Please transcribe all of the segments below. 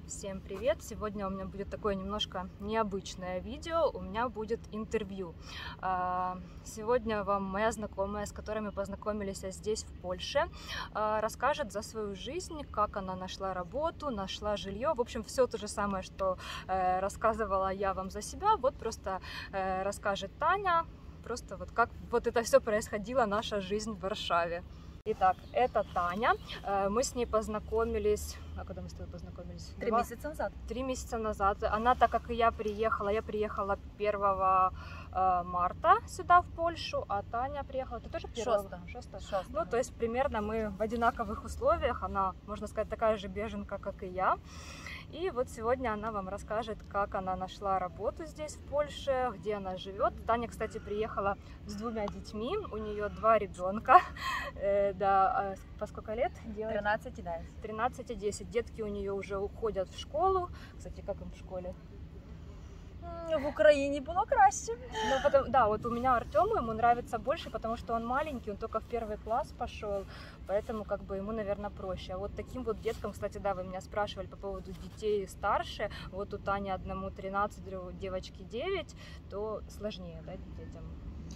Всем привет! Сегодня у меня будет такое немножко необычное видео, у меня будет интервью. Сегодня вам моя знакомая, с которой мы познакомились здесь, в Польше, расскажет за свою жизнь, как она нашла работу, нашла жилье. В общем, все то же самое, что рассказывала я вам за себя, вот просто расскажет Таня, просто вот как вот это все происходило, наша жизнь в Варшаве. Итак, это Таня. Мы с ней познакомились... А когда мы с тобой познакомились? 3 месяца назад. 3 месяца назад. Она, так как и я приехала 1 марта сюда, в Польшу, а Таня приехала... Ты тоже 6. Ну, то есть примерно мы в одинаковых условиях. Она, можно сказать, такая же беженка, как и я. И вот сегодня она вам расскажет, как она нашла работу здесь, в Польше, где она живет. Таня, кстати, приехала с 2 детьми, у нее 2 ребенка. Да, по сколько лет? 13 и 10. 13 и 10. Детки у нее уже уходят в школу. Кстати, как им в школе? В Украине было краще. Ну, потом, да, вот у меня Артему, ему нравится больше, потому что он маленький, он только в 1 класс пошел, поэтому как бы ему, наверное, проще. А вот таким вот деткам, кстати, да, вы меня спрашивали по поводу детей старше, вот у Тани одному 13, другой девочке 9, то сложнее, да, детям?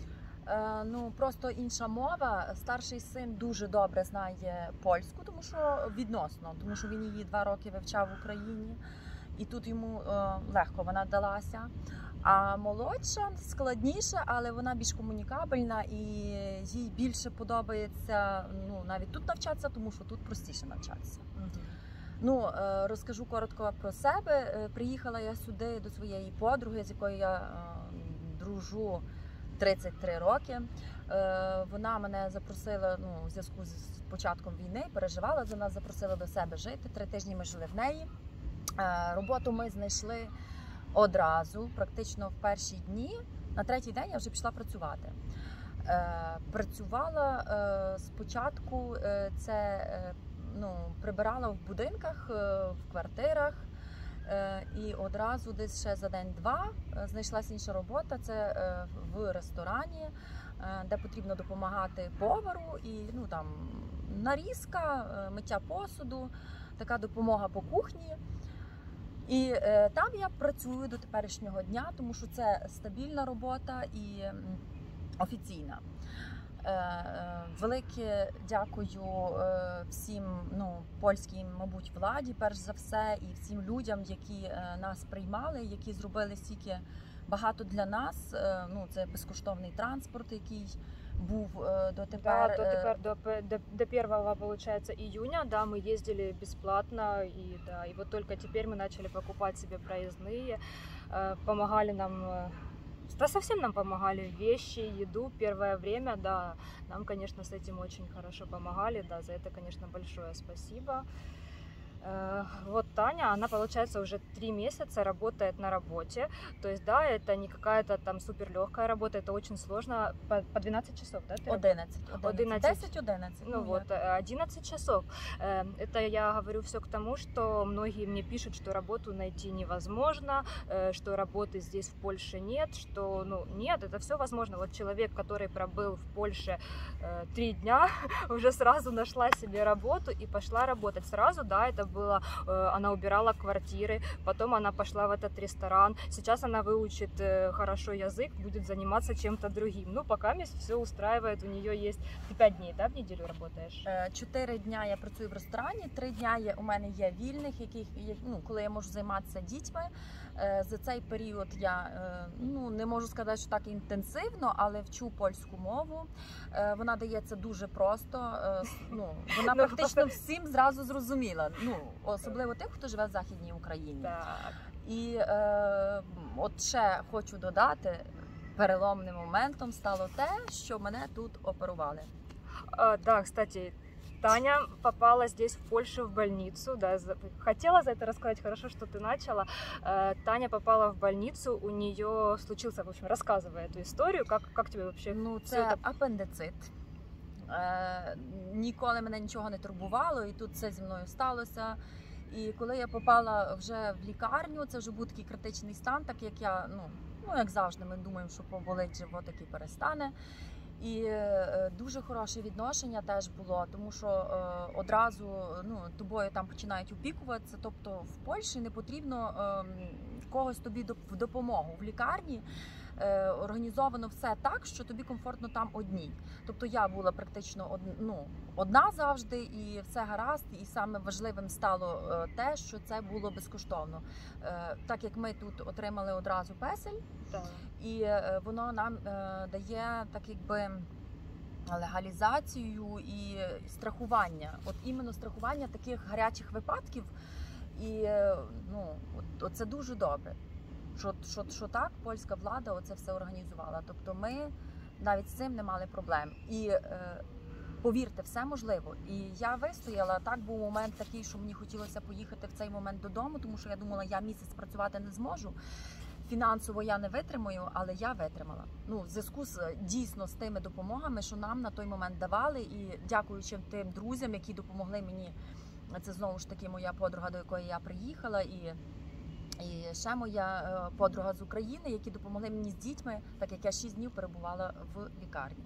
Ну, просто інша мова. Старший син дуже добре знає польську, тому що він її 2 роки вивчав в Україні. І тут йому легко вона далася. А молодша складніша, але вона більш комунікабельна і їй більше подобається навіть тут навчатися, тому що тут простіше навчатися. Ну, розкажу коротко про себе. Приїхала я сюди до своєї подруги, з якою я дружу 33 роки. Вона мене запросила, у зв'язку з початком війни, переживала за нас, запросила до себе жити. 3 тижні ми жили в неї. Роботу ми знайшли одразу, практично в перші дні. На 3-й день я вже пішла працювати. Працювала спочатку, прибирала в будинках, в квартирах. І одразу десь ще за день-два знайшлася інша робота. Це в ресторані, де потрібно допомагати повару. І там нарізка, миття посуду, така допомога по кухні. І там я працюю до теперішнього дня, тому що це стабільна робота і офіційна. Велике дякую всім польській, мабуть, владі, перш за все, і всім людям, які нас приймали, які зробили стільки багато для нас. Це безкоштовний транспорт, який був дотепер. Да, до 1, получается, июня, да, мы ездили бесплатно, и вот только теперь мы начали покупать себе проездные, помогали нам, да, совсем нам помогали вещи, еду, первое время, да, нам, конечно, с этим очень хорошо помогали, да, за это, конечно, большое спасибо. Вот Таня, она, получается, уже 3 месяца работает на работе, то есть, да, это не какая-то там супер легкая работа, это очень сложно, по 12 часов, да? 11. 10-11. Ну вот, 11 часов. Это я говорю все к тому, что многие мне пишут, что работу найти невозможно, что работы здесь в Польше нет, что, нет, это все возможно. Вот человек, который пробыл в Польше 3 дня, уже сразу нашла себе работу и пошла работать. Сразу, да, это было, она убирала квартиры, потом она пошла в этот ресторан, сейчас она выучит хорошо язык, будет заниматься чем-то другим. Ну, пока все устраивает, у нее есть... Ты 5 дней, да, в неделю работаешь? 4 дня я працюю в ресторані, 3 дня у мене є вільних, коли я можу займатися дітьми. За цей період я, не можу сказати, що так інтенсивно, але вчу польську мову. Вона дається дуже просто, вона практично всім зразу зрозуміла, особливо тим, хто живе в Західній Україні. Так. І от ще хочу додати, переломним моментом стало те, що мене тут оперували. Да, кстати, Таня попала здесь, в Польшу, в больницу. Да, хотела за это рассказать, хорошо, что ты начала. Таня попала в больницу, у нее случился, в общем, рассказывай эту историю, как тебе вообще... Це апендицит. Ніколи мене нічого не турбувало, і тут це зі мною сталося. І коли я попала вже в лікарню, це вже був такий критичний стан, так як я, як завжди, ми думаємо, що поболить животик і перестане. І дуже хороше відношення теж було, тому що одразу тобою там починають опікуватися. Тобто в Польщі не потрібно когось тобі в допомогу. В лікарні організовано все так, що тобі комфортно там одній. Тобто я була практично одна завжди, і все гаразд. І саме важливим стало те, що це було безкоштовно. Так як ми тут отримали одразу песель, і воно нам дає так якби легалізацію і страхування. От іменно страхування таких гарячих випадків. І це дуже добре. Що так, польська влада оце все організувала. Тобто ми навіть з цим не мали проблем. І повірте, все можливо. І я вистояла. Так, був момент такий, що мені хотілося поїхати в цей момент додому, тому що я думала, я місяць працювати не зможу. Фінансово я не витримаю, але я витримала. В зв'язку дійсно з тими допомогами, що нам на той момент давали, і дякуючи тим друзям, які допомогли мені. Це знову ж таки моя подруга, до якої я приїхала, і ще моя подруга з України, які допомогли мені з дітьми, так як я 6 днів перебувала в лікарні.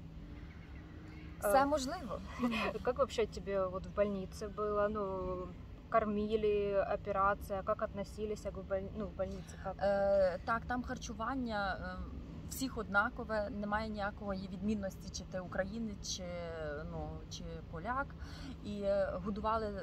Все можливо. Как вообще тебе вот в больнице было? Кормили, операція, як относилися в больниці? Так, там харчування всіх однакове, немає ніякої відмінності, чи ти українець, чи поляк. І годували,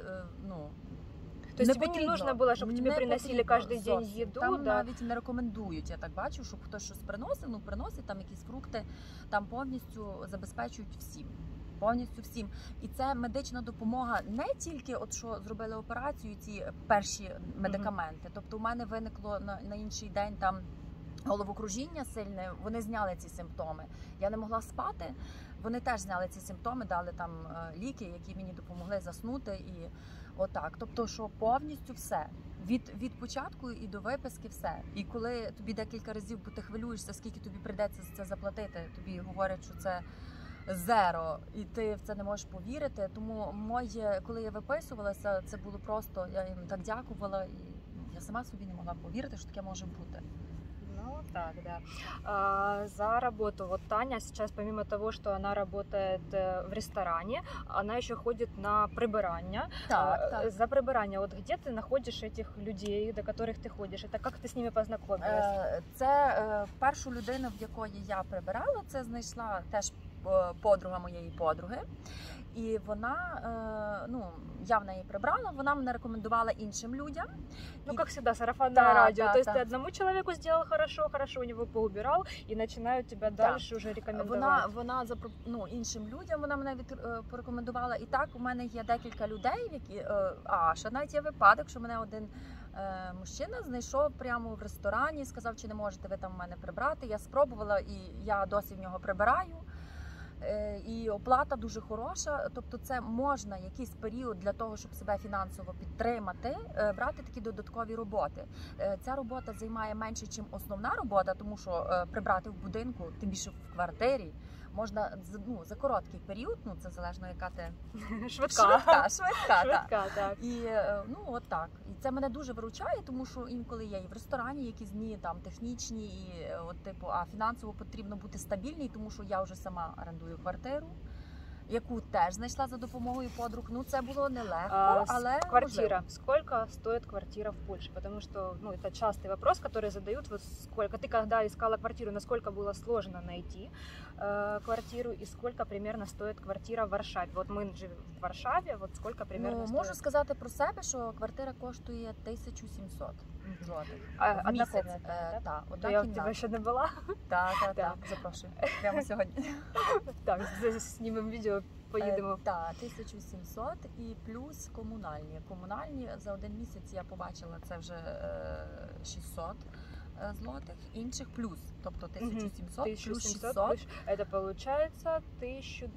То есть тебе не нужно було, щоб тобі приносили кожен день їду? Там навіть не рекомендують, я так бачу, щоб хтось щось приносив, приносить там якісь фрукти, там повністю забезпечують всім. Повністю всім. І це медична допомога не тільки от що зробили операцію, ці перші медикаменти. Тобто у мене виникло на інший день там головокружіння сильне, вони зняли ці симптоми. Я не могла спати, вони теж зняли ці симптоми, дали там ліки, які мені допомогли заснути і отак. Тобто, що повністю все. Від початку і до виписки все. І коли тобі декілька разів, бо ти хвилюєшся, скільки тобі прийдеться за це заплатити, тобі говорять, що це зеро, і ти в це не можеш повірити. Тому коли я виписувалася, це було просто, я їм так дякувала, і я сама собі не могла повірити, що таке може бути. Так, да. За работу. Вот Таня сейчас, помимо того, что она работает в ресторане, она еще ходит на прибирання. Так. За прибирання, от где ти знаходиш этих людей, до которых ти ходиш? Это як ти з ними познайомилась? Це першу людину, в якої я прибирала, це знайшла теж подруга моєї подруги. І вона, я в неї прибрала, вона мене рекомендувала іншим людям. Как всегда, сарафанное радио. То есть ты одному человеку сделал хорошо, у него поубирал, и начинают тебя дальше уже рекомендовать. Вона іншим людям вона мене порекомендувала. І так, у мене є декілька людей, які... ще навіть є випадок, що мене один мужчина знайшов прямо в ресторані, сказав, чи не можете ви там в мене прибрати. Я спробувала, і я досі в нього прибираю. І оплата дуже хороша, тобто це можна якийсь період для того, щоб себе фінансово підтримати, брати такі додаткові роботи. Ця робота займає менше, ніж основна робота, тому що прибрати в будинку, тим більше в квартирі, можна за короткий період, це залежно яка ти швидка, так. І от так. І це мене дуже виручає, тому що інколи є і в ресторані якісь дні там технічні, і а фінансово потрібно бути стабільній, тому що я вже сама орендую квартиру, яку теж знайшла за допомогою подруг. Це було нелегко, але квартира. Сколько стоит квартира в Польше? Потому что, это частый вопрос, который задают. Вот сколько ты когда искала квартиру, насколько было сложно найти квартиру, и сколько примерно стоит квартира в Варшаві? Вот ми живемо в Варшаві, вот сколько примерно стоит? Можу сказати про себе, що квартира коштує 1700 злотих в одна місяць. комната, так? То я в тебе ще не була? Так, запрошую. Прямо сьогодні. Так, знімемо відео, поїдемо. Так, 1700 і плюс комунальні. Комунальні за один місяць я побачила, це вже 600 злотих, інших плюс. Тобто 1700 плюс 600. Це виходить 1300.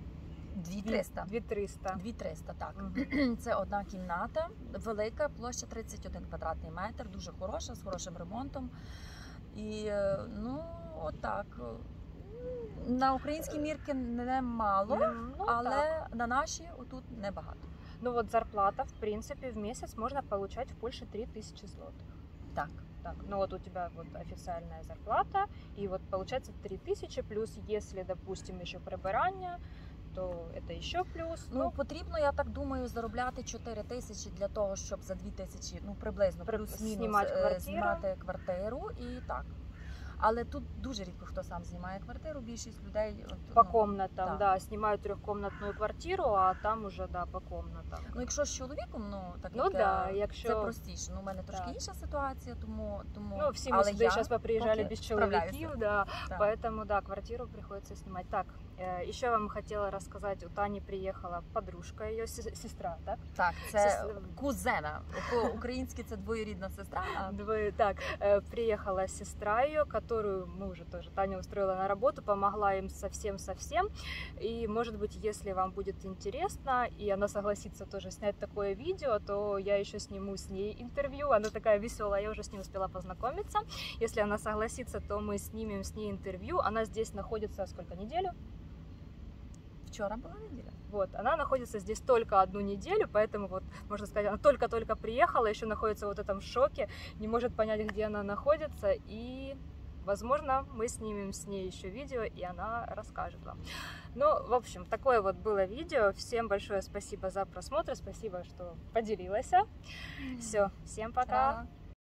2300, так. Це одна кімната, велика, площа 31 квадратний метр, дуже хороша, з хорошим ремонтом. І, отак. На українські мірки немало, але на наші отут небагато. Зарплата, в принципі, в місяць можна отримати в Польщі 3000 злотих. Так. Так, ну вот у тебя вот официальная зарплата, и вот получается 3000 плюс, если, допустим, еще прибирання, то це ще плюс. Ну, потрібно, я так думаю, заробляти 4 тисячі для того, щоб за 2 тисячі, ну, приблизно, плюс-мінус, знімати квартиру і так. Але тут дуже рідко хто сам знімає квартиру, більшість людей... По комнатам, да, знімають трьохкомнатну квартиру, а там уже, да, по комнатам. Ну, якщо з чоловіком, ну, так ну, як да, якщо... це простіше. Ну, у мене трошки інша ситуація, тому... Ну, всі ми сюди зараз поприїжджали без чоловіків, да, поэтому, да, квартиру приходится снимать. Так, еще вам хотела рассказать, у Тани приехала подружка, ее сестра, так? Так, це кузена. По-українськи це двоюрідна сестра. Так, приехала сестра ее, которую мы уже тоже, Таня устроила на работу, помогла им совсем-совсем. И, может быть, если вам будет интересно, и она согласится тоже снять такое видео, то я еще сниму с ней интервью. Она такая веселая, я уже с ней успела познакомиться. Если она согласится, то мы снимем с ней интервью. Она здесь находится сколько, неделю? Вчера была неделя. Вот, она находится здесь только 1 неделю, поэтому вот, можно сказать, она только-только приехала, еще находится в вот этом шоке, не может понять, где она находится, и, возможно, мы снимем с ней еще видео, и она расскажет вам. Ну, в общем, такое вот было видео. Всем большое спасибо за просмотр, спасибо, что поделилась. Все, всем пока!